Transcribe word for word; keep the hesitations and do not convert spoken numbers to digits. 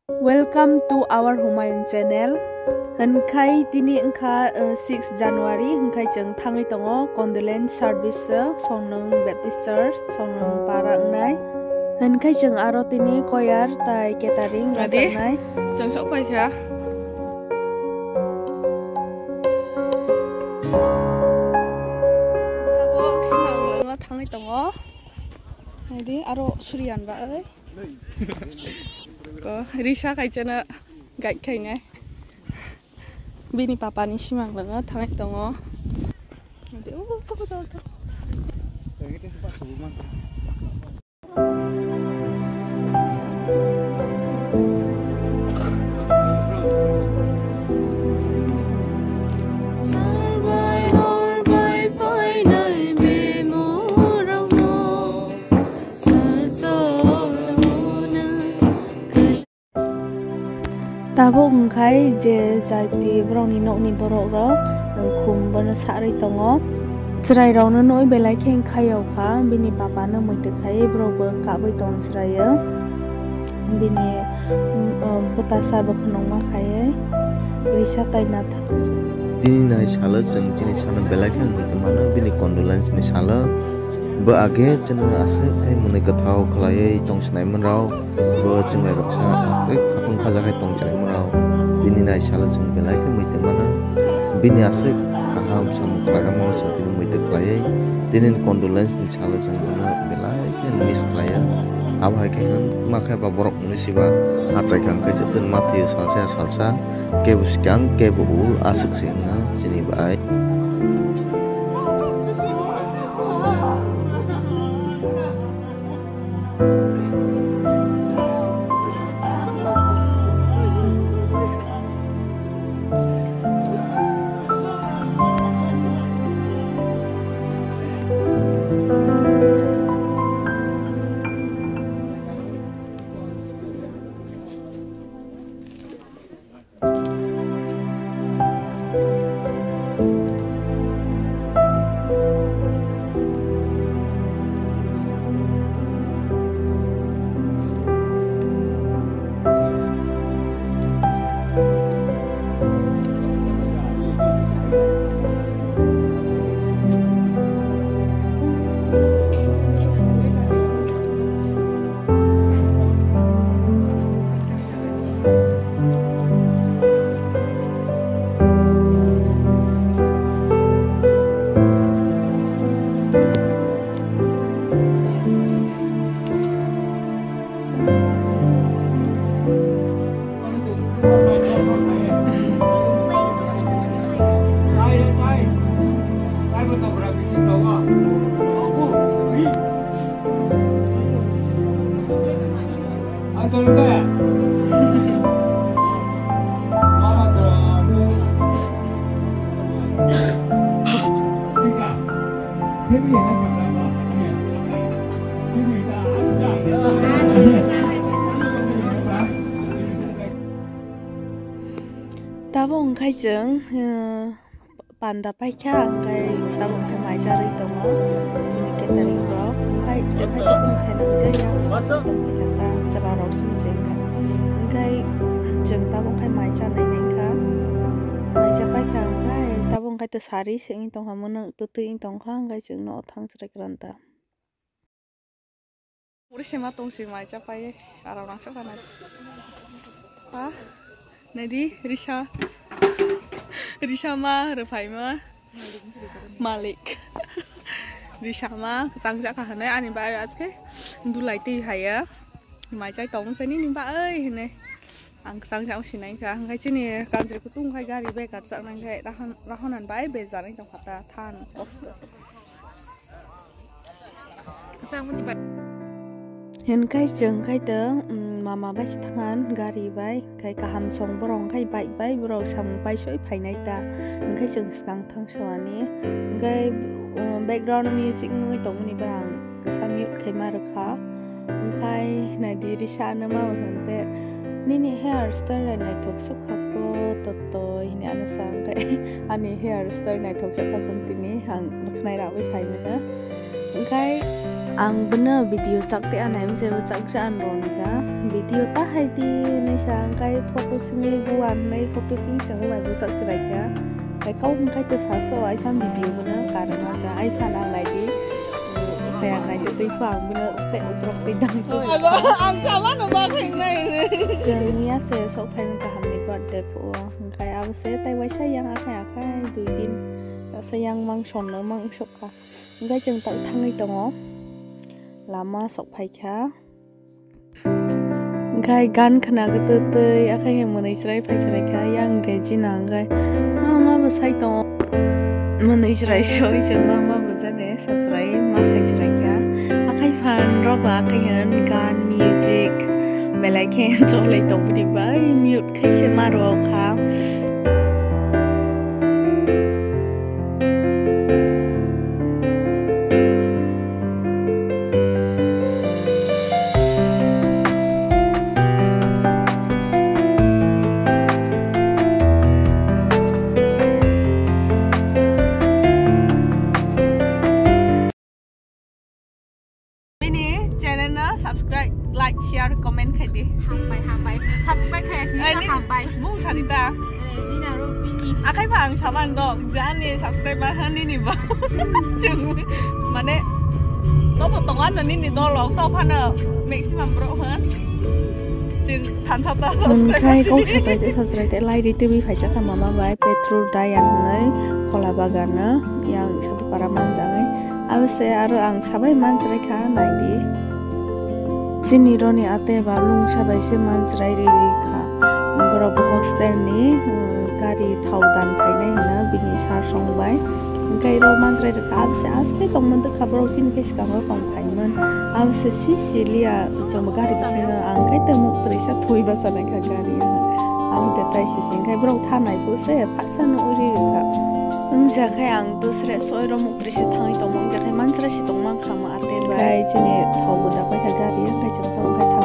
Welcome to our Humayun channel. Hengkai tini engka six January hengkai jeng tangi tongo condolence service songnung Baptist Church songnung para ngai. Hengkai jeng aro tini koyar tai catering ngai. Jeng sok pai kha. Tabok simang tangi tongo. Jadi aro surian ba ơi. Ko Risha kai chana gai kai ngai. Bini papa ni simang langa tangai tongo. Nanti oh papa tahu. Kita sempat subuman. Tabo ngkai je jati browni nok ni borok ro khum bana sari tongo chrai ro no noi belai kheng khayau kha bini papa no moi te khai bro bo ka bai tong chrai ya bini batasa ba khonong ma khai Risha tai na tha dini nai sala jeng jini sana belai kheng moi te mana bini condolence ni sala ba age chena ase kai mune kathau khlai tong snai man rao ba chengai raksa ase khatung khaja kai tong chrai man rao bini nai sala jeng belai kheng moi te mana bini ase kaham sam khlai mo santin moi te khlai dinin condolence ni sala jeng mana belai kheng miss khlai ab hai kai han ma khai ba borok ni siba achai kang kai jatun mathi salsa salsa ke buskang ke bul asuk singa sini bai Tabong khai jeng panda pai kha kai tabong khai mai jari tongo jini catering ro kai je khai to kum khai nang jaya tong kata chara ro sim jeng ka kai jeng tabong khai mai ja nai nai kha mai ja pai kha kai tabong khai to sari sing tong ha mon tu tu ing tong kha kai jeng no thang chra kranta uri sema tong sing mai ja pai ara rang sa kana ha Nadi Risha Risha ma Rafai ma Malik Risha ma sang ja ka hanai ani ba as ke ndu lai ti haya mai chai tong sai ni ni ba ơi ne ang sang ja si nai ka ngai chi ni kan se ku tung khai gari be ka sa nang khai ra han ra honan bai be ja nai tong khata than sang mun ni ba hen kai jeng kai te mama bai tangan gari bai kai kaham song borong kai bai bai borong sam bai soi phai nai ta kai jeng skang thang sawani kai background music ngui tong ni bang sa mute kai ma rakha kai nai di Risha na ma hante ni ni hair style nai thok sok khako to to ini ana sang kai ani hair style nai thok sok khafon tini hang baknai ra bai phai mana kai ang bener video cak te anai mse cak jan ronja video ta hai di nei sang kai photo simi buan nei photo simi chang mai bu cak chrai kya kai kau kai te sa so ai tham video bener karena ja ai phan ang lai di kai ang lai te tui phang bener ste utrok te dang tu ang sama no ba kheng nei jeng nia se so phai ka ham ni birthday pu kai aw se tai wai sayang a kai a kai dui din sayang mang son no mang sok ka kai jeng ta thang ni tongo lama sok phai kha kai gan khana ga te te a kai he munai chrai phai chrai kha yang reji nang kai mama ba sai to munai chrai shoi jeng mama ba za ne sa chrai ma phai chrai kha a kai phan ro ba kai han gan music belai khen cho lai tong di bai mute khai se ma ro kha subscribe like share comment khai di hàng bài hàng bài subscribe khai sini ta hàng bài bung sanita sini ro pini akai phang saman dok jani subscribe ba han ni ba chung mane to bo tong an ni ni do lok to phan maximum bro han chung than sa ta subscribe khai ko subscribe te subscribe te like di tv phai cha kha mama bai petrol dayan ngai kola bagana yang satu para manjangai avse aro ang sabai manjrai kha nai di Jini roni ate balung sabai se manjrai ri kha borok hostel ni gari thau dan phainai hana bini sar song bai kai ro manjrai ri kha abse aspe tong man ta khabar jin ke ska ro tong phaiman abse si silia jom gari bisinga ang kai ta mu presa thui ba sana kha gari ha am te tai si sing kai borok tha nai pu se phasan uri kha ung ja khai ang dusre soi ro mu presa thang tong mong ja khai manjrai si tong mang khama ate bai jini thau bu da bai kha gari kai chang tong kai